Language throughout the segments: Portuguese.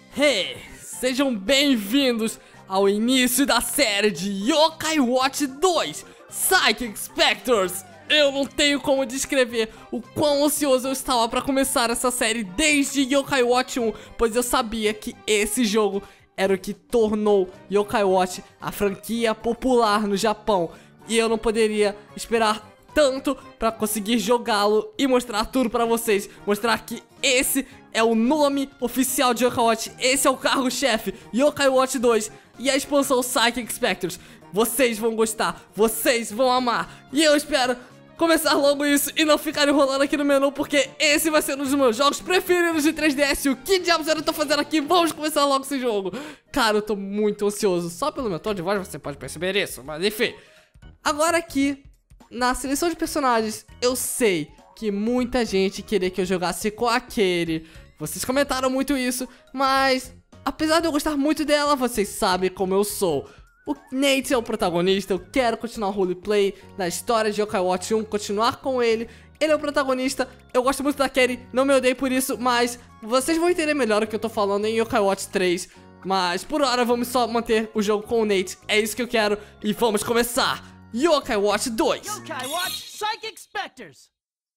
Hey, sejam bem-vindos ao início da série de Yokai Watch 2 Psychic Spectres. Eu não tenho como descrever o quão ansioso eu estava para começar essa série desde Yokai Watch 1, pois eu sabia que esse jogo era o que tornou Yokai Watch a franquia popular no Japão, e eu não poderia esperar tanto pra conseguir jogá-lo e mostrar tudo pra vocês. Mostrar que esse é o nome oficial de Yokai Watch. Esse é o carro-chefe, Yokai Watch 2 e a expansão Psychic Spectres. Vocês vão gostar, vocês vão amar, e eu espero começar logo isso e não ficar enrolando aqui no menu, porque esse vai ser um dos meus jogos preferidos de 3DS. O que diabos eu tô fazendo aqui? Vamos começar logo esse jogo. Cara, eu tô muito ansioso. Só pelo meu tom de voz você pode perceber isso, mas enfim. Agora aqui na seleção de personagens, eu sei que muita gente queria que eu jogasse com a Katie. Vocês comentaram muito isso, mas apesar de eu gostar muito dela, vocês sabem como eu sou. O Nate é o protagonista, eu quero continuar o roleplay na história de Yokai Watch 1, continuar com ele. Ele é o protagonista, eu gosto muito da Katie, não me odeiem por isso, mas vocês vão entender melhor o que eu tô falando em Yokai Watch 3. Mas por hora vamos só manter o jogo com o Nate, é isso que eu quero e vamos começar! Yokai Watch 2. Yokai Watch Psychic Spectres.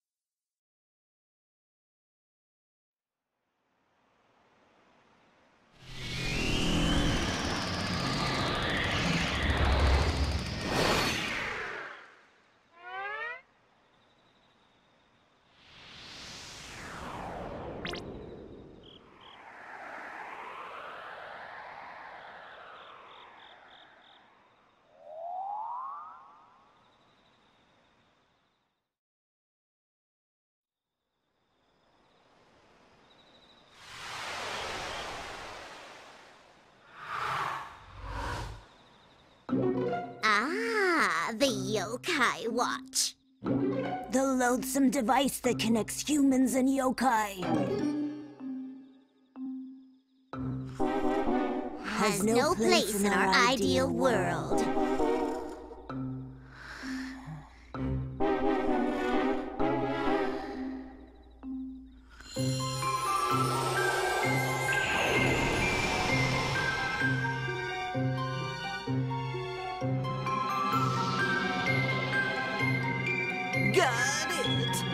The Yokai Watch. The loathsome device that connects humans and yokai. Has no place in our ideal world. Got it.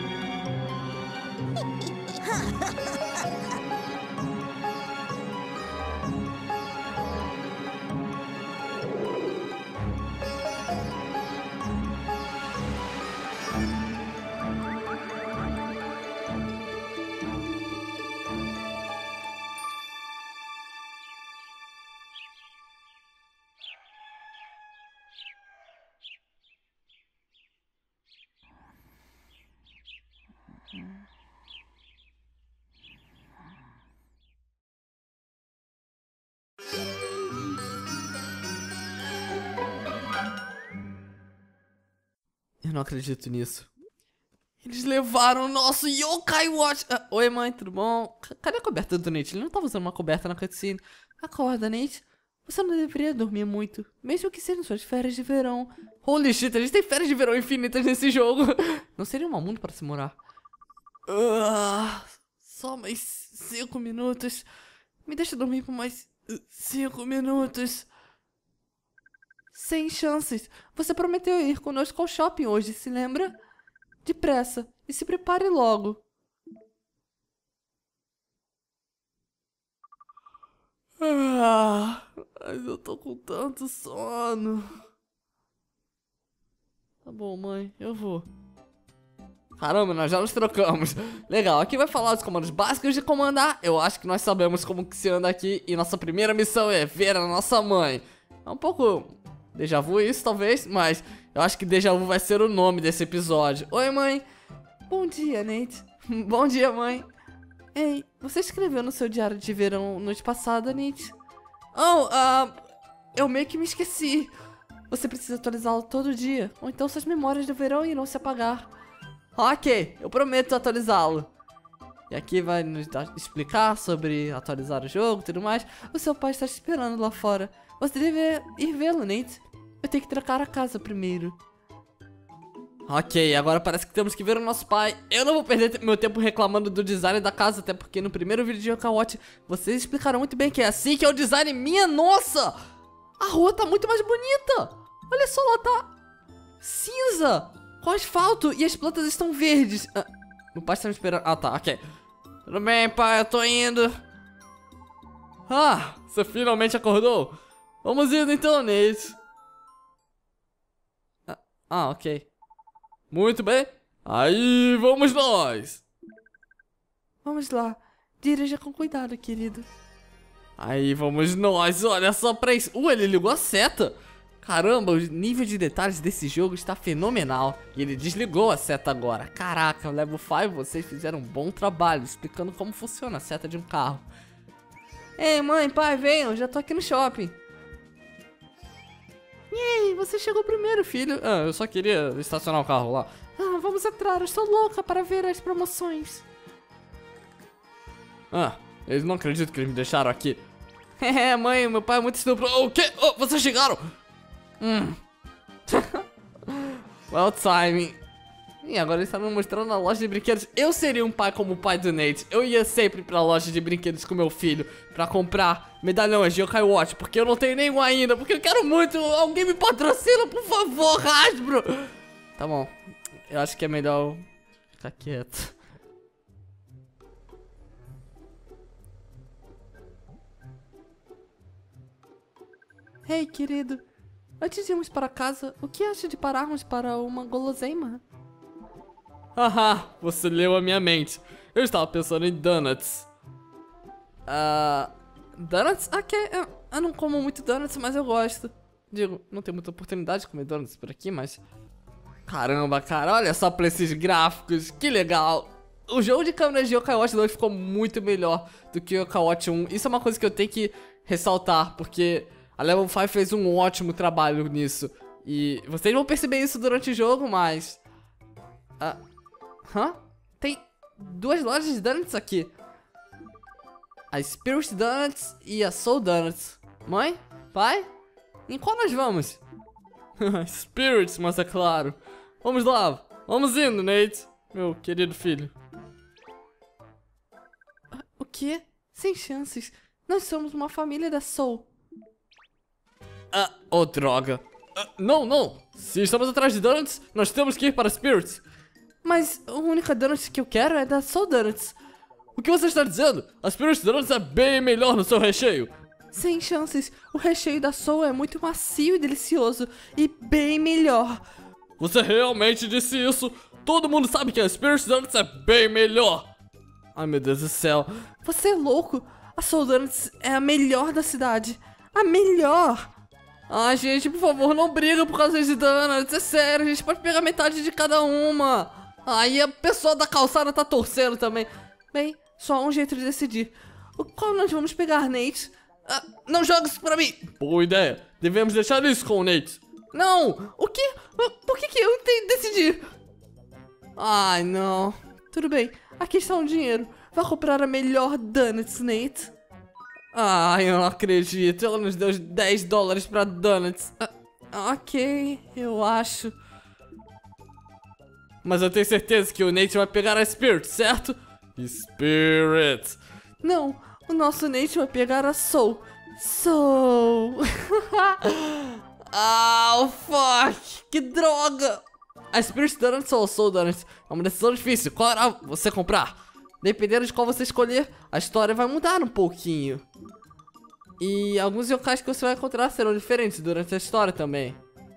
Eu não acredito nisso. Eles levaram o nosso Yokai Watch. Oi, mãe, tudo bom? Cadê a coberta do Nate? Ele não tava usando uma coberta na cutscene. Acorda, Nate. Você não deveria dormir muito, mesmo que sejam suas férias de verão. Holy shit, a gente tem férias de verão infinitas nesse jogo. Não seria um mundo para se morar. Só mais 5 minutos. Me deixa dormir por mais 5 minutos. Sem chances. Você prometeu ir conosco ao shopping hoje, se lembra? Depressa, e se prepare logo. Mas eu tô com tanto sono. Tá bom, mãe, eu vou. Caramba, nós já nos trocamos. Legal, aqui vai falar dos comandos básicos de comandar. Eu acho que nós sabemos como que se anda aqui. E nossa primeira missão é ver a nossa mãe. É um pouco déjà vu isso, talvez, mas eu acho que déjà vu vai ser o nome desse episódio. Oi, mãe. Bom dia, Nate. Bom dia, mãe. Ei, você escreveu no seu diário de verão noite passada, Nate? Eu meio que me esqueci. Você precisa atualizá-lo todo dia, ou então suas memórias do verão irão se apagar. Ok, eu prometo atualizá-lo. E aqui vai nos explicar sobre atualizar o jogo e tudo mais. O seu pai está te esperando lá fora. Você deve ir vê-lo, Nate. Eu tenho que trocar a casa primeiro. Ok, agora parece que temos que ver o nosso pai. Eu não vou perder meu tempo reclamando do design da casa, até porque no primeiro vídeo de Yokai Watch vocês explicaram muito bem que é assim que é o design. Minha nossa! A rua tá muito mais bonita! Olha só, ela tá cinza, com asfalto, e as plantas estão verdes. Meu pai está me esperando. Ah, tá, ok. Tudo bem, pai, eu tô indo. Ah, você finalmente acordou? Vamos indo então, Nate. Ok. Muito bem. Aí vamos nós. Vamos lá. Dirija com cuidado, querido. Aí vamos nós. Olha só pra isso. Ele ligou a seta. Caramba, o nível de detalhes desse jogo está fenomenal. E ele desligou a seta agora. Caraca, Level 5, vocês fizeram um bom trabalho explicando como funciona a seta de um carro. Ei, mãe, pai, venham. Já tô aqui no shopping. E aí, você chegou primeiro, filho. Eu só queria estacionar o carro lá. Vamos entrar, eu estou louca para ver as promoções. Eles não acreditam que eles me deixaram aqui. Mãe, meu pai é muito estúpido. O quê? Vocês chegaram? Well timing. E agora ele está me mostrando a loja de brinquedos. Eu seria um pai como o pai do Nate. Eu ia sempre pra loja de brinquedos com meu filho pra comprar medalhões de Yokai Watch, porque eu não tenho nenhum ainda, porque eu quero muito. Alguém me patrocina, por favor, Hasbro. Tá bom, eu acho que é melhor ficar quieto. Hey, querido, antes de irmos para casa, o que acha de pararmos para uma guloseima? Você leu a minha mente. Eu estava pensando em donuts. Donuts? Eu não como muito donuts, mas eu gosto. Digo, não tenho muita oportunidade de comer donuts por aqui, mas... Caramba, cara, olha só pra esses gráficos, que legal. O jogo de câmeras de Yokai Watch 2 ficou muito melhor do que o Yokai Watch 1. Isso é uma coisa que eu tenho que ressaltar, porque a Level 5 fez um ótimo trabalho nisso. E vocês vão perceber isso durante o jogo, mas... Tem duas lojas de donuts aqui. A Spirit Donuts e a Soul Donuts. Mãe? Pai? Em qual nós vamos? Spirits, mas é claro. Vamos lá, vamos indo, Nate, meu querido filho. O quê? Sem chances. Nós somos uma família da Soul. Droga. Não. Se estamos atrás de donuts, nós temos que ir para Spirits. Mas a única donut que eu quero é da Soul Donuts. O que você está dizendo? A Spirit Donuts é bem melhor no seu recheio. Sem chances. O recheio da Soul é muito macio e delicioso. E bem melhor. Você realmente disse isso? Todo mundo sabe que a Spirit Donuts é bem melhor. Ai, meu Deus do céu. Você é louco. A Soul Donuts é a melhor da cidade. A melhor. Gente, por favor, não briga por causa de donuts. É sério, a gente pode pegar metade de cada uma. E a pessoa da calçada tá torcendo também. Bem, só há um jeito de decidir. Qual nós vamos pegar, Nate? Não joga isso pra mim. Boa ideia. Devemos deixar isso com o Nate. Não. O quê? Por que eu tenho que decidir? Ai, não. Tudo bem. Aqui está o dinheiro. Vai comprar a melhor donuts, Nate. Eu não acredito. Ela nos deu $10 pra donuts. Ok, eu acho. Mas eu tenho certeza que o Nate vai pegar a Spirit, certo? Spirit. Não, o nosso Nate vai pegar a Soul. Soul. Fuck. Que droga. A Spirit Donuts ou a Soul Donuts é uma decisão difícil. Qual era você comprar? Dependendo de qual você escolher, a história vai mudar um pouquinho. E alguns yokais que você vai encontrar serão diferentes durante a história também.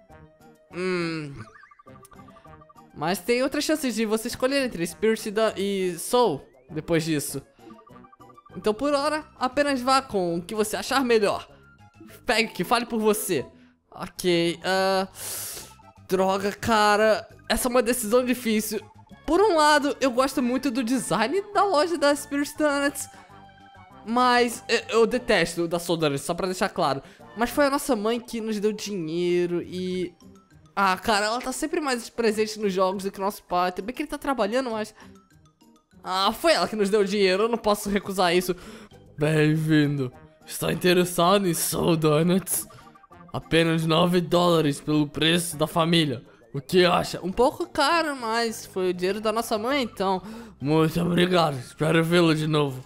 Mas tem outras chances de você escolher entre Spirit e Soul depois disso. Então por hora, apenas vá com o que você achar melhor. Pegue que fale por você. Ok, droga, cara. Essa é uma decisão difícil. Por um lado, eu gosto muito do design da loja da Spirit Donuts. Mas eu detesto o da Soul Donuts, só pra deixar claro. Mas foi a nossa mãe que nos deu dinheiro e... cara, ela tá sempre mais presente nos jogos do que o nosso pai. Também que ele tá trabalhando, mas... foi ela que nos deu dinheiro, eu não posso recusar isso. Bem-vindo. Está interessado em Soul Donuts? Apenas $9 pelo preço da família. O que acha? Um pouco caro, mas foi o dinheiro da nossa mãe, então. Muito obrigado. Espero vê-lo de novo.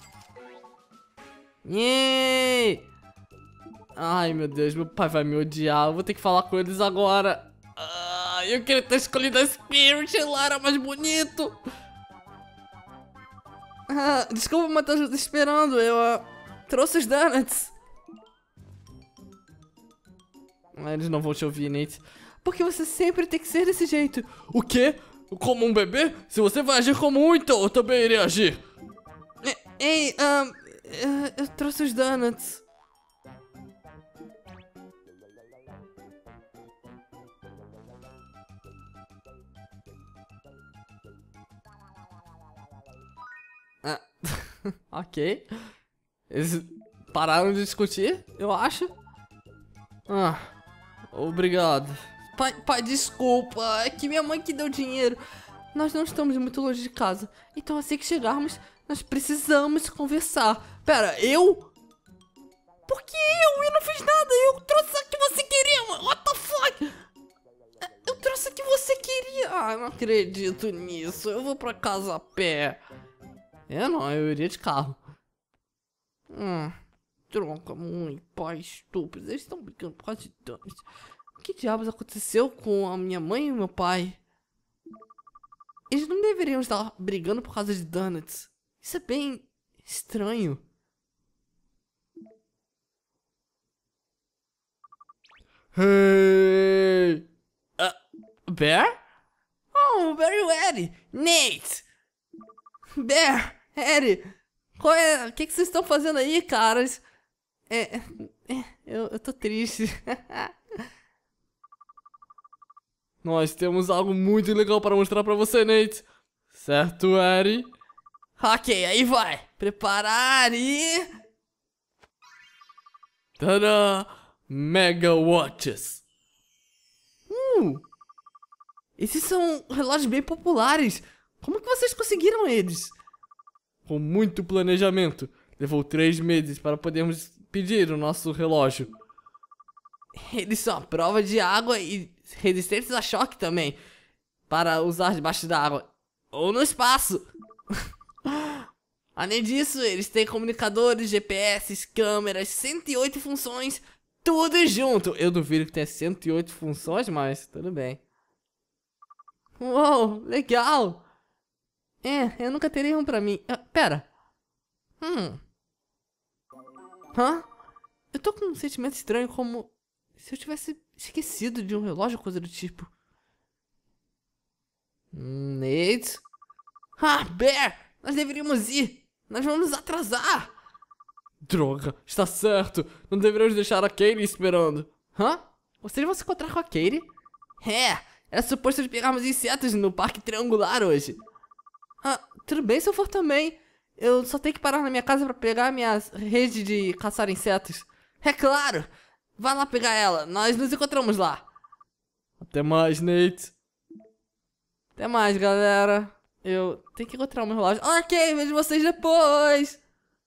Yay! Ai, meu Deus, meu pai vai me odiar. Eu vou ter que falar com eles agora. Eu queria ter escolhido a Spirit, lá era mais bonito. Desculpa, mas tô esperando. Eu trouxe os donuts. Eles não vão te ouvir, Nate. Porque você sempre tem que ser desse jeito. O quê? Como um bebê? Se você vai agir como um, então eu também irei agir. Ei, eu trouxe os donuts. Ok. Eles pararam de discutir, eu acho. Obrigado. Pai, desculpa. É que minha mãe que deu dinheiro. Nós não estamos muito longe de casa. Então assim que chegarmos, nós precisamos conversar. Pera, eu? Por que eu? Eu não fiz nada. Eu trouxe o que você queria, mano. What the fuck? Eu trouxe o que você queria. Não acredito nisso. Eu vou pra casa a pé. Eu iria de carro. Troca muito, pai estúpido. Eles estão brincando por causa de danos. O que diabos aconteceu com a minha mãe e o meu pai? Eles não deveriam estar brigando por causa de donuts. Isso é bem estranho. Hey! Bear? Oh, Barry e Eddie! Nate! Bear! Eddie! O que vocês estão fazendo aí, caras? Eu tô triste. Nós temos algo muito legal para mostrar pra você, Nate. Certo, Eddie? Ok, aí vai. Preparar e... Tadã! Mega Watches. Esses são relógios bem populares. Como que vocês conseguiram eles? Com muito planejamento. Levou 3 meses para podermos pedir o nosso relógio. Eles são a prova de água e resistentes a choque também. Para usar debaixo d'água. Ou no espaço. Além disso, eles têm comunicadores, GPS, câmeras, 108 funções. Tudo junto. Eu duvido que tenha 108 funções, mas tudo bem. Uou, legal. Eu nunca teria um pra mim. Pera. Eu tô com um sentimento estranho, como se eu tivesse esquecido de um relógio ou coisa do tipo. Nate? Bear! Nós deveríamos ir! Nós vamos nos atrasar! Droga, está certo! Não deveríamos deixar a Katie esperando. Vocês vão se encontrar com a Katie? Era suposto de pegarmos insetos no Parque Triangular hoje. Tudo bem se eu for também. Eu só tenho que parar na minha casa pra pegar minha rede de caçar insetos. É claro! Vai lá pegar ela, nós nos encontramos lá. Até mais, Nate. Até mais, galera. Eu tenho que encontrar o meu relógio. Ok, vejo vocês depois.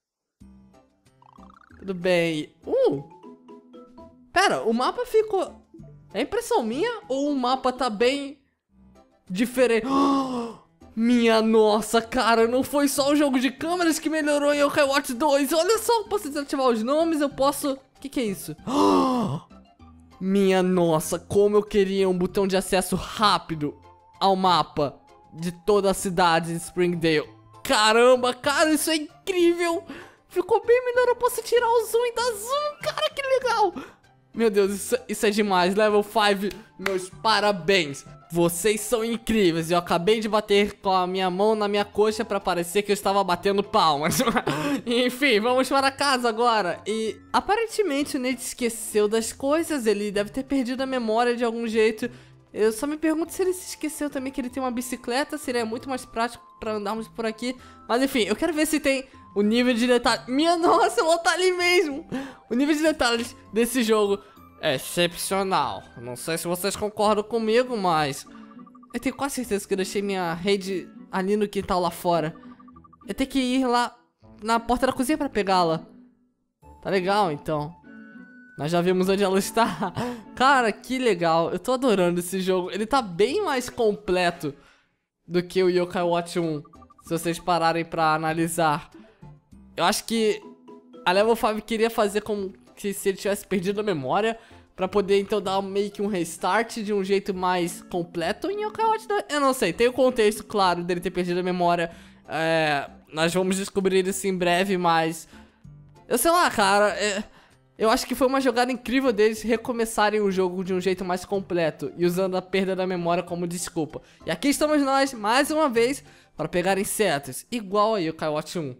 Tudo bem. Pera, o mapa ficou... É impressão minha ou o mapa tá bem diferente? Minha nossa, cara, não foi só o jogo de câmeras que melhorou em Yokai Watch 2. Olha só, eu posso desativar os nomes, eu posso... O que é isso? Minha nossa, como eu queria um botão de acesso rápido ao mapa de toda a cidade de Springdale. Caramba, cara, isso é incrível. Ficou bem melhor, eu posso tirar o zoom e dar zoom. Cara, que legal. Meu Deus, isso é demais. Level 5, meus parabéns. Vocês são incríveis. Eu acabei de bater com a minha mão na minha coxa pra parecer que eu estava batendo palmas. Enfim, vamos para casa agora. E aparentemente o Nate esqueceu das coisas. Ele deve ter perdido a memória de algum jeito. Eu só me pergunto se ele se esqueceu também que ele tem uma bicicleta. Seria muito mais prático pra andarmos por aqui. Mas enfim, eu quero ver se tem o nível de detalhe. Minha nossa, ela tá ali mesmo. O nível de detalhes desse jogo é excepcional. Não sei se vocês concordam comigo, mas eu tenho quase certeza que eu deixei minha rede ali no quintal lá fora. Eu tenho que ir lá na porta da cozinha pra pegá-la. Tá legal, então. Nós já vimos onde ela está. Cara, que legal. Eu tô adorando esse jogo. Ele tá bem mais completo do que o Yokai Watch 1. Se vocês pararem pra analisar. Eu acho que a Level 5 queria fazer como se ele tivesse perdido a memória, pra poder então dar meio que um restart de um jeito mais completo em Yokai Watch 2. Eu não sei, tem o contexto claro dele ter perdido a memória. Nós vamos descobrir isso em breve, mas... eu sei lá, cara, eu acho que foi uma jogada incrível deles recomeçarem o jogo de um jeito mais completo e usando a perda da memória como desculpa. E aqui estamos nós, mais uma vez, para pegar insetos, igual a Yokai Watch 1.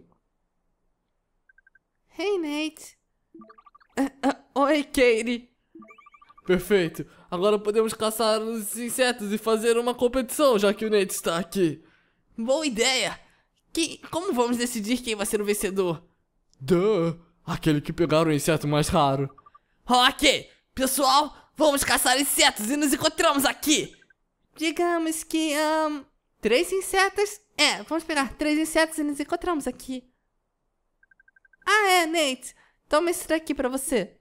Hey, Nate. Oi, Katie. Perfeito. Agora podemos caçar os insetos e fazer uma competição, já que o Nate está aqui. Boa ideia. Como vamos decidir quem vai ser o vencedor? Aquele que pegar o inseto mais raro. Ok, pessoal, vamos caçar insetos e nos encontramos aqui. Digamos que, 3 insetos. Vamos pegar 3 insetos e nos encontramos aqui. Nate, toma esse daqui pra você.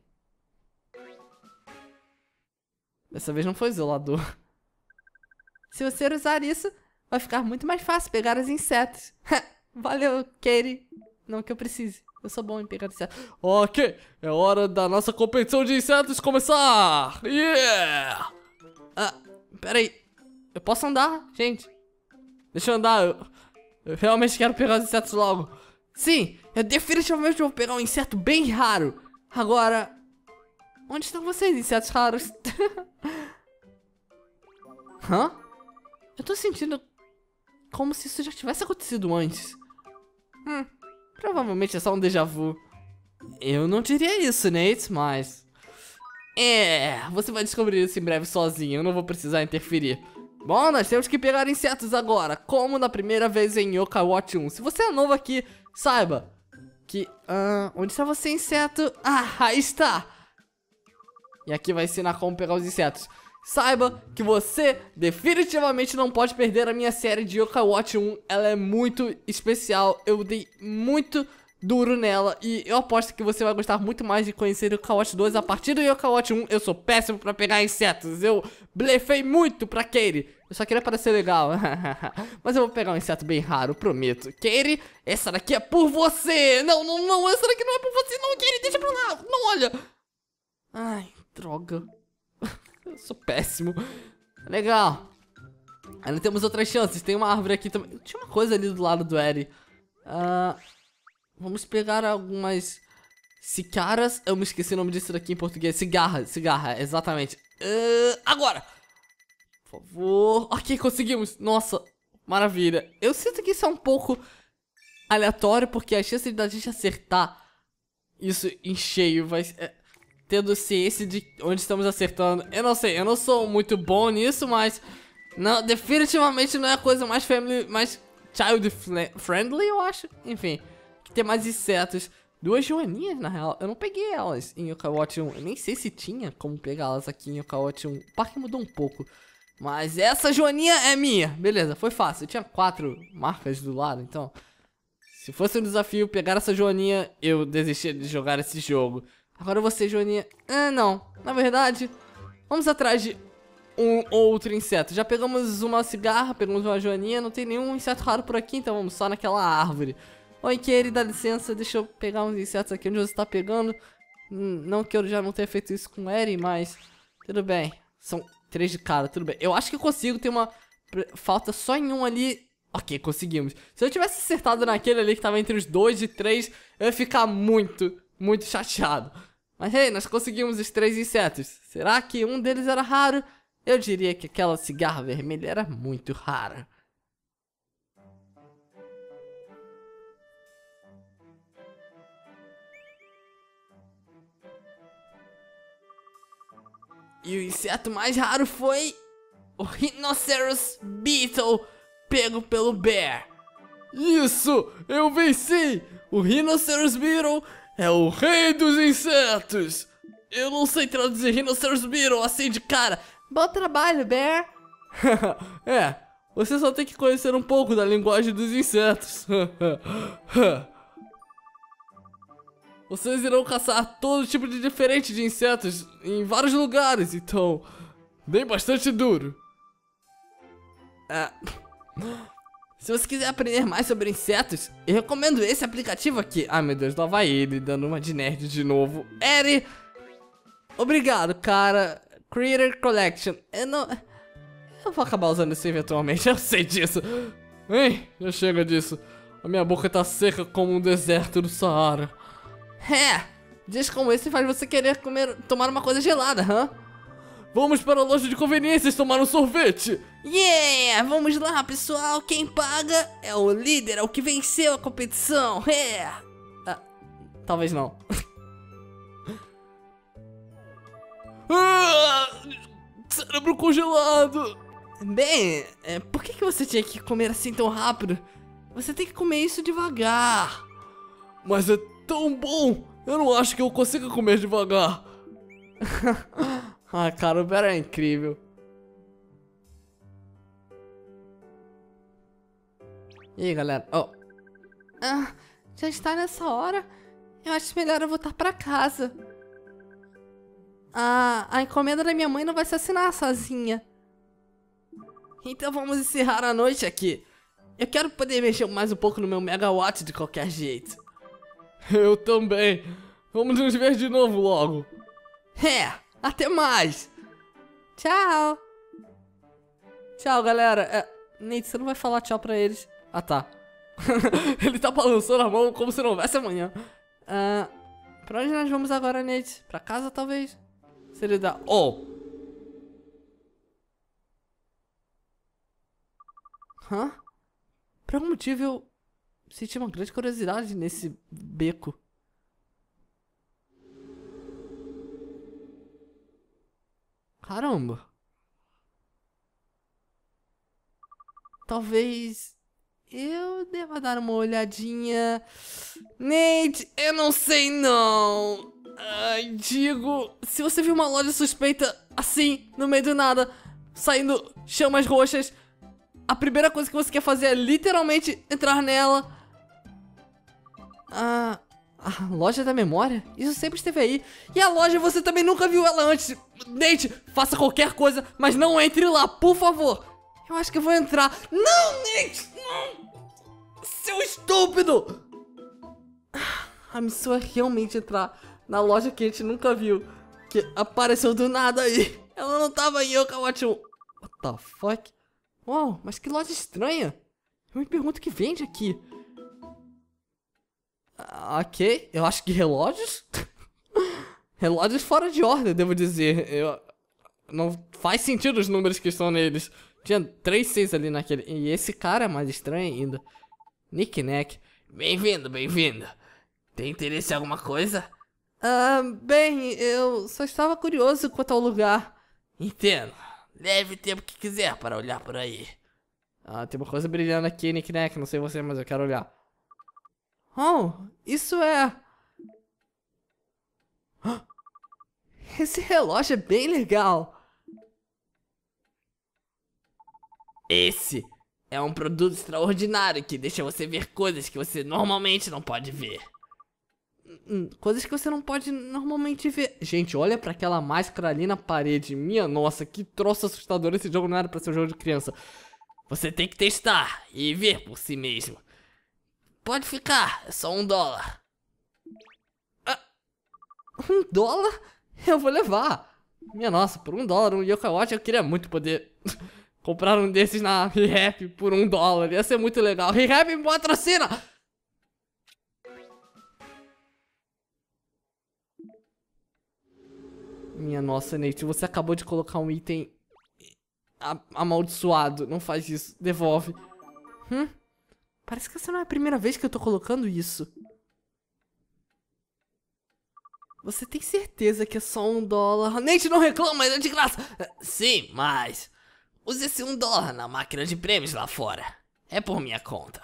Dessa vez não foi isolador. Se você usar isso, vai ficar muito mais fácil pegar os insetos. Valeu, Katie. Não que eu precise. Eu sou bom em pegar insetos. Ok, é hora da nossa competição de insetos começar. Yeah! Pera aí. Eu posso andar, gente? Deixa eu andar. Eu realmente quero pegar os insetos logo. Sim, eu definitivamente vou pegar um inseto bem raro. Agora, onde estão vocês, insetos raros? Hã? Eu tô sentindo como se isso já tivesse acontecido antes. Provavelmente é só um déjà vu. Eu não diria isso, Nate, mas... você vai descobrir isso em breve sozinho, eu não vou precisar interferir. Bom, nós temos que pegar insetos agora, como na primeira vez em Yokai Watch 1. Se você é novo aqui, saiba que... onde está você, inseto? Aí está! E aqui vai ensinar como pegar os insetos. Saiba que você definitivamente não pode perder a minha série de Yokai Watch 1. Ela é muito especial, eu dei muito duro nela. E eu aposto que você vai gostar muito mais de conhecer o Yokai Watch 2 a partir do Yokai Watch 1. Eu sou péssimo pra pegar insetos, eu blefei muito pra Katie. Eu só queria parecer legal. Mas eu vou pegar um inseto bem raro, prometo. Katie, essa daqui é por você. Não, essa daqui não é por você não, Katie, deixa pra lá, não olha. Ai, droga. Eu sou péssimo. Legal. Ainda temos outras chances. Tem uma árvore aqui também. Tinha uma coisa ali do lado do Eri. Vamos pegar algumas cicaras. Eu me esqueci o nome disso daqui em português. Cigarra, exatamente. Agora. Por favor. Ok, conseguimos. Nossa, maravilha. Eu sinto que isso é um pouco aleatório, porque a chance da gente acertar isso em cheio vai... tendo ciência de onde estamos acertando. Eu não sei, eu não sou muito bom nisso, mas... não, definitivamente não é a coisa mais family, mais child friendly, eu acho. Enfim, que tem mais insetos. 2 joaninhas, na real. Eu não peguei elas em Yokai Watch 1. Eu nem sei se tinha como pegá-las aqui em Yokai Watch 1. O parque mudou um pouco. Mas essa joaninha é minha. Beleza, foi fácil. Eu tinha 4 marcas do lado, então... se fosse um desafio pegar essa joaninha, eu desistia de jogar esse jogo. Agora você, joaninha... não. Na verdade, vamos atrás de um outro inseto. Já pegamos uma cigarra, pegamos uma joaninha. Não tem nenhum inseto raro por aqui, então vamos só naquela árvore. Oi, Katie, dá licença. Deixa eu pegar uns insetos aqui onde você tá pegando. Não que eu já não tenha feito isso com o Eri, mas... tudo bem. São 3 de cara, tudo bem. Eu acho que eu consigo, tem uma... falta só em um ali... ok, conseguimos. Se eu tivesse acertado naquele ali que tava entre os 2 e 3, eu ia ficar muito chateado. Mas, hey, nós conseguimos os 3 insetos. Será que um deles era raro? Eu diria que aquela cigarra vermelha era muito rara. E o inseto mais raro foi... o Rhinoceros Beetle, pego pelo Bear. Isso! Eu venci! O Rhinoceros Beetle é o rei dos insetos! Eu não sei traduzir Rhinoceros Beetle assim de cara. Bom trabalho, Bear! Você só tem que conhecer um pouco da linguagem dos insetos. Vocês irão caçar todo tipo de diferente de insetos em vários lugares, então bem bastante duro. Se você quiser aprender mais sobre insetos, eu recomendo esse aplicativo aqui. Ai meu Deus, lá vai ele dando uma de nerd de novo. Eri! Obrigado, cara. Creator Collection. Eu vou acabar usando isso eventualmente, eu sei disso. Hein, já chega disso. A minha boca tá seca como um deserto do Saara. Dias como esse faz você querer tomar uma coisa gelada, hã? Vamos para a loja de conveniências tomar um sorvete. Yeah, vamos lá, pessoal. Quem paga é o líder, é o que venceu a competição. Talvez não. Cérebro congelado. Bem, por que você tinha que comer assim tão rápido? Você tem que comer isso devagar. Mas é tão bom. Eu não acho que eu consiga comer devagar. Cara, o Bear é incrível. E aí, galera? Já está nessa hora. Eu acho melhor eu voltar pra casa. A encomenda da minha mãe não vai se assinar sozinha. Então vamos encerrar a noite aqui. Eu quero poder mexer mais um pouco no meu megawatt de qualquer jeito. Eu também. Vamos nos ver de novo logo. Até mais. Tchau. Tchau, galera. Nate, você não vai falar tchau pra eles? Ah, tá. Ele tá balançando a mão como se não houvesse amanhã. Pra onde nós vamos agora, Nate? Pra casa, talvez? Se ele dá... Por algum motivo eu senti uma grande curiosidade nesse beco. Caramba. Talvez eu deva dar uma olhadinha. Nate, eu não sei não. Digo, se você viu uma loja suspeita assim, no meio do nada, saindo chamas roxas, a primeira coisa que você quer fazer é literalmente entrar nela. A loja da memória? Isso sempre esteve aí. E a loja você também nunca viu ela antes. Nate, faça qualquer coisa, mas não entre lá, por favor. Eu acho que eu vou entrar. Não, Nate! Não! Seu estúpido! A missão é realmente entrar na loja que a gente nunca viu, que apareceu do nada aí. Ela não tava em Yokai-Watch 1. What the fuck? Uau, mas que loja estranha. Eu me pergunto o que vende aqui. Ok, eu acho que relógios? Relógios fora de ordem, devo dizer. Não faz sentido os números que estão neles. Tinha 3 6 ali naquele. E esse cara é mais estranho ainda. Knick-Knack. Bem-vindo, bem-vindo. Tem interesse em alguma coisa? Bem, eu só estava curioso quanto ao lugar. Entendo. Leve o tempo que quiser para olhar por aí. Tem uma coisa brilhando aqui, Knick-Knack. Não sei você, mas eu quero olhar. Isso é... Esse relógio é bem legal. Esse é um produto extraordinário que deixa você ver coisas que você normalmente não pode ver. Coisas que você não pode normalmente ver. Gente, olha pra aquela máscara ali na parede. Minha nossa, que troço assustador. Esse jogo não era pra ser um jogo de criança. Você tem que testar e ver por si mesmo. Pode ficar, é só $1. $1? Eu vou levar. Minha nossa, por $1 um Yokai-Watch, eu queria muito poder comprar um desses na ReHap por $1. Ia ser muito legal. ReHap me patrocina! Minha nossa, Nate, você acabou de colocar um item amaldiçoado. Não faz isso, devolve. Parece que essa não é a primeira vez que eu tô colocando isso. Você tem certeza que é só $1? Nate, não reclama, é de graça. Sim, mas... use esse $1 na máquina de prêmios lá fora. É por minha conta.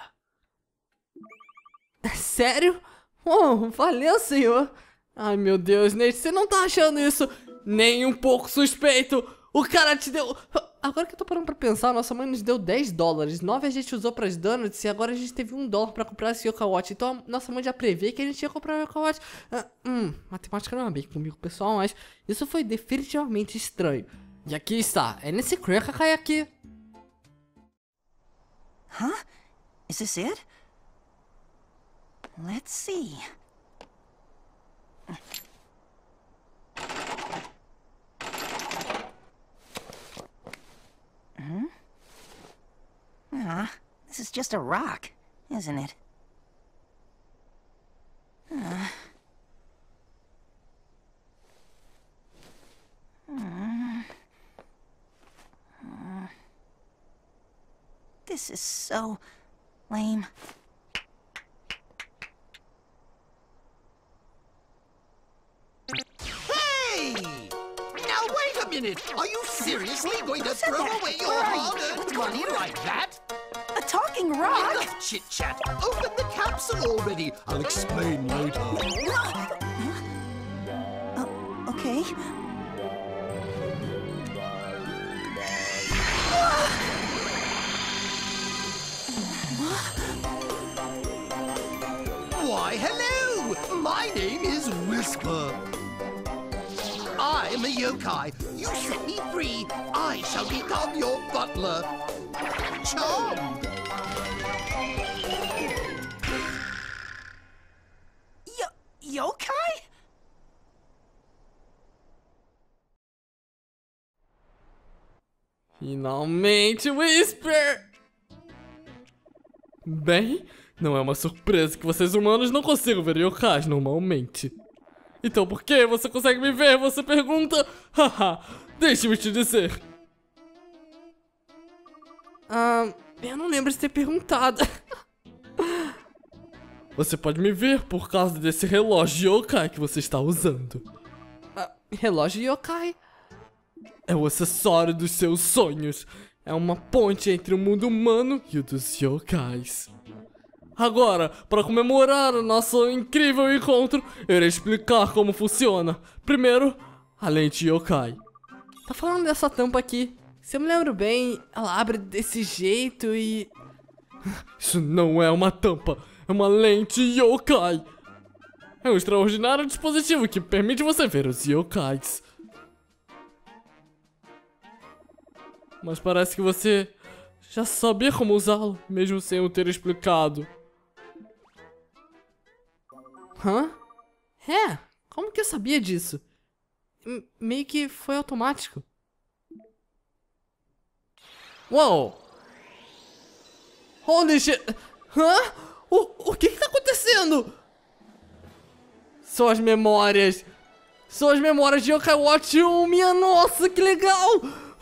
Sério? Valeu, senhor. Ai, meu Deus, Nate, você não tá achando isso nem um pouco suspeito? O cara te deu agora que eu tô parando pra pensar, nossa mãe nos deu 10 dólares. 9 a gente usou pras donuts e agora a gente teve $1 pra comprar esse Yokai Watch. Então a nossa mãe já prevê que a gente ia comprar o Yokai Watch. Matemática não é bem comigo, pessoal, mas isso foi definitivamente estranho. E aqui está, é nesse Yokai aqui. Huh? Is this it? Let's see. This is just a rock, isn't it? This is so lame. Hey! Now wait a minute! Are you seriously going to throw away your hard-earned money like that? A talking rock? Enough chit-chat! Open the capsule already! I'll explain later. Okay. Why, hello! My name is Whisper. I am a yokai. You set me free. I shall become your butler. Charmed. Yokai? Finalmente, Whisper! Bem, não é uma surpresa que vocês humanos não consigam ver yokais normalmente. Então por que você consegue me ver? Você pergunta? Haha, deixe-me te dizer. Eu não lembro de ter perguntado. Você pode me ver por causa desse relógio yokai que você está usando. Relógio yokai? É o acessório dos seus sonhos. É uma ponte entre o mundo humano e o dos yokais. Agora, para comemorar o nosso incrível encontro, eu irei explicar como funciona. Primeiro, a lente yokai. Tá falando dessa tampa aqui. Se eu me lembro bem, ela abre desse jeito e... Isso não é uma tampa, é uma lente yokai. É um extraordinário dispositivo que permite você ver os yokais. Mas parece que você já sabia como usá-lo, mesmo sem eu ter explicado. Hã? É? Como que eu sabia disso? Meio que foi automático. Uou! Holy shit! Hã? O que tá acontecendo? São as memórias. São as memórias de Yokai Watch 1. Minha nossa, que legal!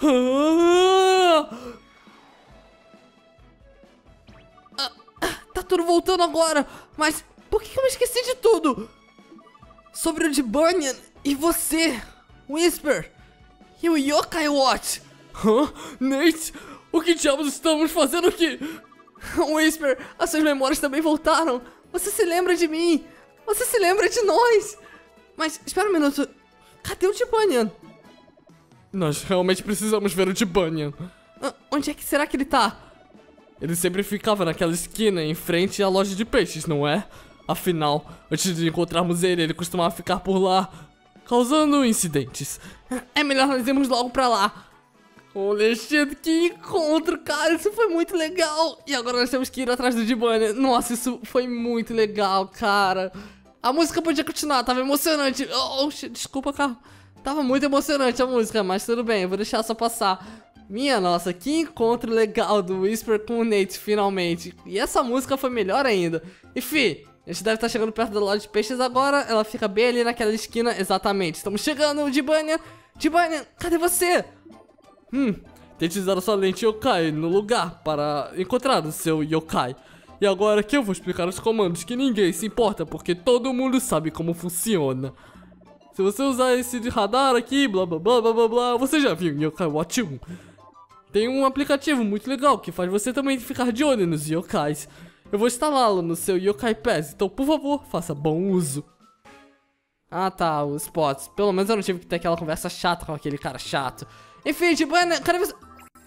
Tá tudo voltando agora. Mas por que eu me esqueci de tudo? Sobre o de Bunyan e você, Whisper, e o Yokai Watch. Hã? Nate, o que diabos estamos fazendo aqui? Whisper, as suas memórias também voltaram. Você se lembra de mim. Você se lembra de nós. Mas espera um minuto. Cadê o de Bunyan? Nós realmente precisamos ver o de Bunyan. Onde é que será que ele tá? Ele sempre ficava naquela esquina em frente à loja de peixes, não é? Afinal, antes de encontrarmos ele, ele costumava ficar por lá, causando incidentes. É melhor nós irmos logo pra lá. Holy shit, que encontro, cara, isso foi muito legal. E agora nós temos que ir atrás do de Bunyan. Nossa, isso foi muito legal, cara. A música podia continuar, tava emocionante. Oh, shit, desculpa, cara. Tava muito emocionante a música, mas tudo bem, eu vou deixar só passar. Minha nossa, que encontro legal do Whisper com o Nate, finalmente. E essa música foi melhor ainda. E fi, a gente deve estar chegando perto da loja de peixes agora. Ela fica bem ali naquela esquina, exatamente. Estamos chegando, de Bunyan. De Bunyan, cadê você? Tente usar a sua lente yokai no lugar para encontrar o seu yokai. E agora que eu vou explicar os comandos que ninguém se importa, porque todo mundo sabe como funciona. Se você usar esse de radar aqui, blá blá blá blá blá blá, você já viu em Yokai Watch 1. Tem um aplicativo muito legal que faz você também ficar de olho nos yokais. Eu vou instalá-lo no seu Yokai Pass, então por favor, faça bom uso. Ah tá, os spots. Pelo menos eu não tive que ter aquela conversa chata com aquele cara chato. Enfim, de Bunyan, cadê você?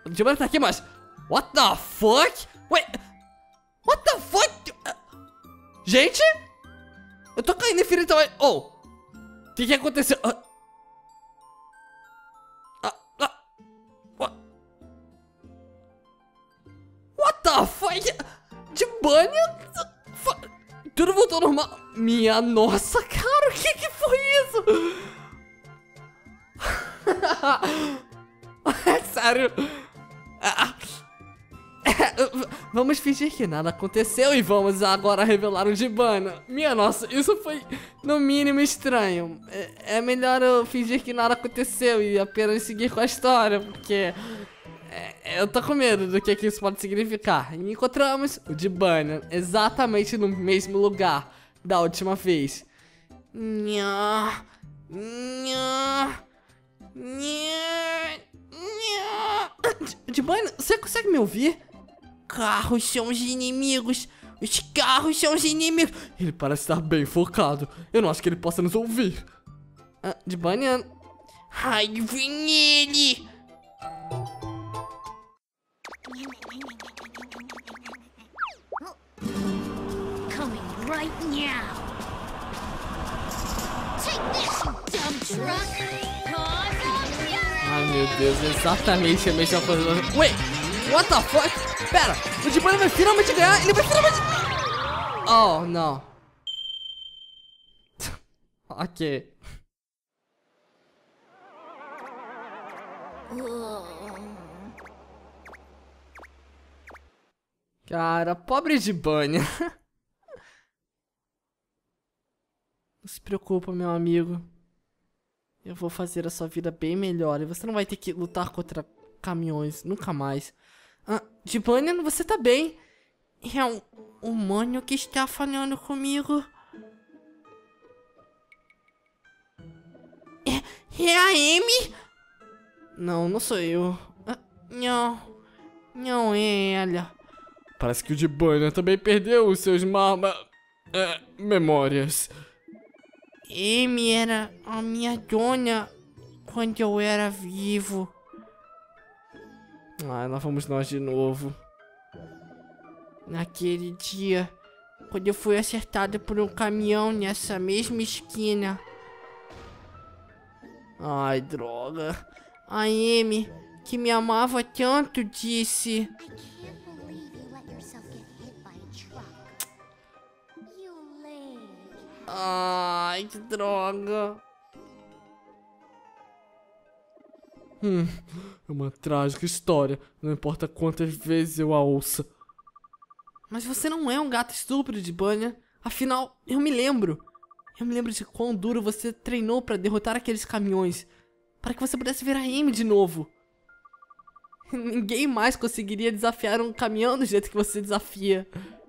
O Dibana tá aqui, mas... What the fuck? Wait... What the fuck? Gente? Eu tô caindo infinitamente... Oh! O que aconteceu? What the fuck? Dibana? Tudo voltou ao normal. Minha nossa, cara, o que foi isso? É sério. Vamos fingir que nada aconteceu e vamos agora revelar o Dibana. Minha nossa, isso foi no mínimo estranho. É melhor eu fingir que nada aconteceu e apenas seguir com a história, porque eu tô com medo do que isso pode significar. E encontramos o Dibana exatamente no mesmo lugar da última vez. Nha, nha, nha, nha. Dibana, você consegue me ouvir? Carros são os inimigos. Os carros são os inimigos. Ele parece estar bem focado. Eu não acho que ele possa nos ouvir. Dibana. Ai, vem ele. Coming right now. Take this, you dumb truck. Cause of fury. Ai, meu Deus, exatamente a mesma coisa. Wait, what the fuck? Pera, o Dibana vai finalmente ganhar. Ele vai finalmente... Oh, não. Ok. Cara, pobre Dibana. Não se preocupa, meu amigo. Eu vou fazer a sua vida bem melhor. E você não vai ter que lutar contra caminhões. Nunca mais. Dibana, você tá bem. É um humano que está falando comigo. É a Amy? Não, não sou eu. Não é ela. Parece que o Dibana também perdeu os seus memórias. Amy era a minha dona quando eu era vivo. Lá vamos nós de novo. Naquele dia, quando eu fui acertado por um caminhão nessa mesma esquina. Ai, droga. A Amy, que me amava tanto, disse... I can't believe you let yourself get hit by a truck. You lame. Ai, que droga. É uma trágica história. Não importa quantas vezes eu a ouça. Mas você não é um gato estúpido, Dibana. Afinal, eu me lembro. Eu me lembro de quão duro você treinou pra derrotar aqueles caminhões. Para que você pudesse ver a Amy de novo. Ninguém mais conseguiria desafiar um caminhão do jeito que você desafia.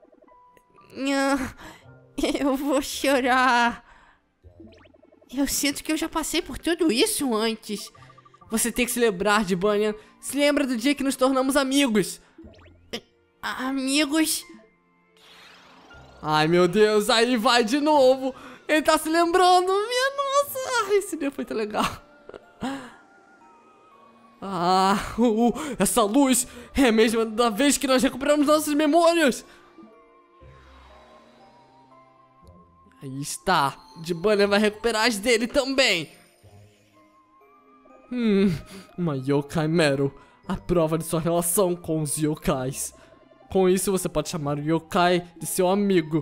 Eu vou chorar. Eu sinto que eu já passei por tudo isso antes. Você tem que se lembrar, Dibana. Se lembra do dia que nos tornamos amigos. Amigos? Ai, meu Deus, aí vai de novo. Ele tá se lembrando. Minha nossa, esse dia foi tão legal. Essa luz é a mesma da vez que nós recuperamos nossas memórias. Aí está. Dibana vai recuperar as dele também. Uma Yokai Metal. A prova de sua relação com os yokais. Com isso você pode chamar o yokai de seu amigo.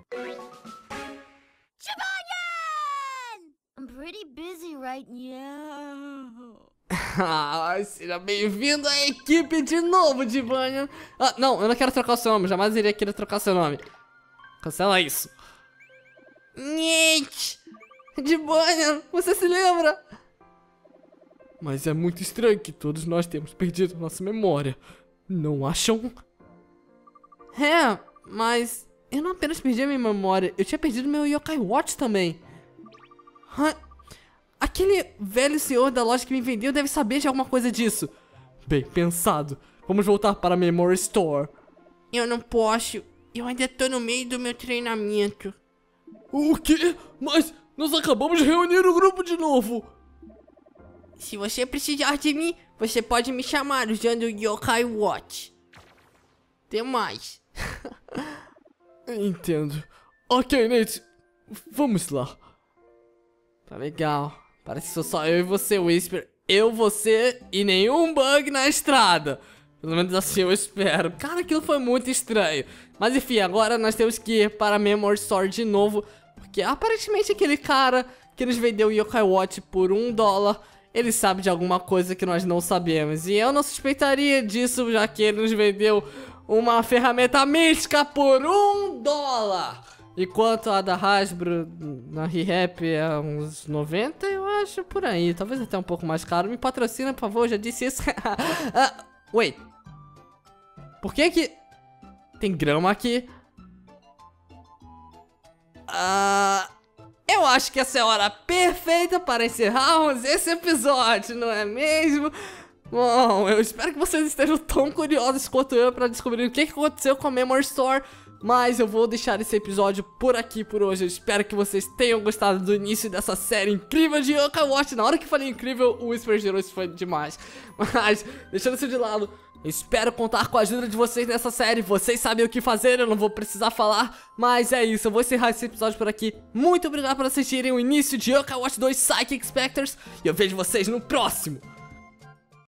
I'm pretty busy right now. Seja bem-vindo à equipe de novo, Dibana. Não, eu não quero trocar o seu nome. Jamais iria querer trocar o seu nome. Cancela isso. Dibana, você se lembra? Mas é muito estranho que todos nós temos perdido nossa memória. Não acham? É, mas eu não apenas perdi a minha memória, eu tinha perdido meu Yokai Watch também. Aquele velho senhor da loja que me vendeu deve saber de alguma coisa disso. Bem pensado. Vamos voltar para a Memory Store. Eu não posso. Eu ainda tô no meio do meu treinamento. O quê? Mas nós acabamos de reunir o grupo de novo. Se você precisar de mim, você pode me chamar usando o Yokai Watch. Até mais. Entendo. Ok, Nate. Vamos lá. Tá legal. Parece que sou só eu e você, Whisper. Eu, você e nenhum bug na estrada. Pelo menos assim eu espero. Cara, aquilo foi muito estranho. Mas enfim, agora nós temos que ir para a Memory Store de novo. Porque aparentemente aquele cara que nos vendeu o Yokai Watch por $1, ele sabe de alguma coisa que nós não sabemos. E eu não suspeitaria disso, já que ele nos vendeu uma ferramenta mística por $1. Enquanto a da Hasbro na ReHap é uns 90, eu acho, por aí. Talvez até um pouco mais caro. Me patrocina, por favor, já disse isso. Wait. Por que tem grama aqui? Eu acho que essa é a hora perfeita para encerrarmos esse episódio, não é mesmo? Bom, eu espero que vocês estejam tão curiosos quanto eu para descobrir o que aconteceu com a Memory Store. Mas eu vou deixar esse episódio por aqui por hoje. Eu espero que vocês tenham gostado do início dessa série incrível de Yokai Watch. Na hora que falei incrível, o Whisper gerou, isso foi demais. Mas, deixando isso de lado, eu espero contar com a ajuda de vocês nessa série. Vocês sabem o que fazer, eu não vou precisar falar. Mas é isso, eu vou encerrar esse episódio por aqui. Muito obrigado por assistirem o início de Yokai Watch 2 Psychic Spectres. E eu vejo vocês no próximo.